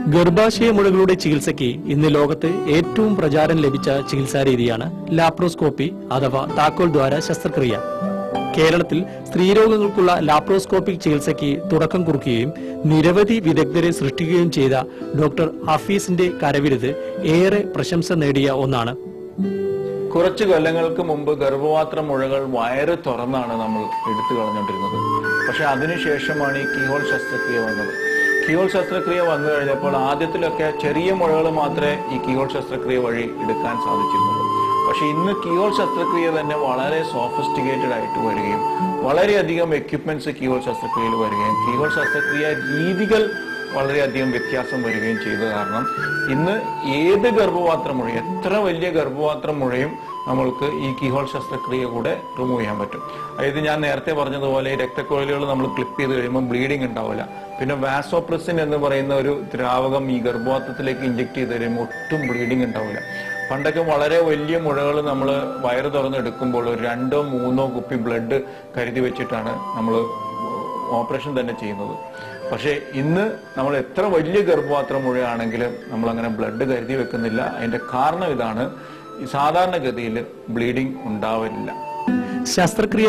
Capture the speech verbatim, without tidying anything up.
ഗർഭാശയ മുഴകളുടെ ചികിത്സയ്ക്ക് ഇന്ന് ലോകത്ത് ഏറ്റവും പ്രചാരം ലഭിച്ച ചികിത്സാ രീതിയാണ് ലാപ്രോസ്കോപ്പി അഥവാ താക്കോൽ ദ്വാര ശസ്ത്രക്രിയ. കേരളത്തിൽ സ്ത്രീരോഗങ്ങൾക്കുള്ള ലാപ്രോസ്കോപ്പിക് ചികിത്സയ്ക്ക് തുടക്കം കുറിക്കുകയും നിരവധി വിദഗ്ധരെ സൃഷ്ടിക്കുകയും ചെയ്ത ഡോക്ടർ ഹഫീസിന്റെ കരവിരുത് ഏറെ പ്രശംസ നേടിയ ഒന്നാണ്. കുറച്ചു കൊല്ലങ്ങൾക്ക് മുമ്പ് ഗർഭപാത്ര മുഴകൾ വയറ് തുറന്നാണ് നമ്മൾ എടുത്തു കളഞ്ഞുകൊണ്ടിരുന്നത്. പക്ഷെ അതിനുശേഷമാണ് ഈ കീഹോൾ ശസ്ത്രക്രിയ വന്നത്. കീഹോൾ ശസ്ത്രക്രിയ വന്നു കഴിഞ്ഞപ്പോൾ ആദ്യത്തിലൊക്കെ ചെറിയ മുഴകൾ മാത്രമേ ഈ കീഹോൾ ശസ്ത്രക്രിയ വഴി എടുക്കാൻ സാധിച്ചിരുന്നുള്ളൂ. പക്ഷെ ഇന്ന് കീഹോൾ ശസ്ത്രക്രിയ തന്നെ വളരെ സോഫിസ്റ്റിക്കേറ്റഡ് ആയിട്ട് വരികയും വളരെയധികം എക്യുപ്മെന്റ്സ് കീഹോൾ ശസ്ത്രക്രിയയിൽ വരികയും കീഹോൾ ശസ്ത്രക്രിയ രീതികൾ വളരെയധികം വ്യത്യാസം വരികയും ചെയ്തത് കാരണം ഇന്ന് ഏത് ഗർഭപാത്ര മുഴ എത്ര വലിയ ഗർഭപാത്ര മുഴയും നമ്മൾക്ക് ഈ കീഹോൾ ശസ്ത്രക്രിയ കൂടെ റിമൂവ് ചെയ്യാൻ പറ്റും. അതായത് ഞാൻ നേരത്തെ പറഞ്ഞതുപോലെ ഈ രക്തക്കുഴലുകൾ നമ്മൾ ക്ലിപ്പ് ചെയ്ത് കഴിയുമ്പോൾ ബ്ലീഡിങ് ഉണ്ടാവില്ല. പിന്നെ വാസോപ്രസിൻ എന്ന് പറയുന്ന ഒരു ദ്രാവകം ഈ ഗർഭപാത്രത്തിലേക്ക് ഇഞ്ചെക്ട് ചെയ്ത് കഴിയുമ്പോൾ ഒട്ടും ബ്ലീഡിങ് ഉണ്ടാവില്ല. പണ്ടൊക്കെ വളരെ വലിയ മുഴകൾ നമ്മൾ വയറ് തുറന്ന് എടുക്കുമ്പോൾ ഒരു രണ്ടോ മൂന്നോ കുപ്പി ബ്ലഡ് കരുതി വെച്ചിട്ടാണ് നമ്മൾ ഓപ്പറേഷൻ തന്നെ ചെയ്യുന്നത്. പക്ഷേ ഇന്ന് നമ്മൾ എത്ര വലിയ ഗർഭപാത്ര മുഴയാണെങ്കിലും നമ്മൾ അങ്ങനെ ബ്ലഡ് കരുതി വെക്കുന്നില്ല. അതിന്റെ കാരണം ഇതാണ്, സാധാരണഗതിയിൽ ബ്ലീഡിങ് ഉണ്ടാവില്ല. ശസ്ത്രക്രിയ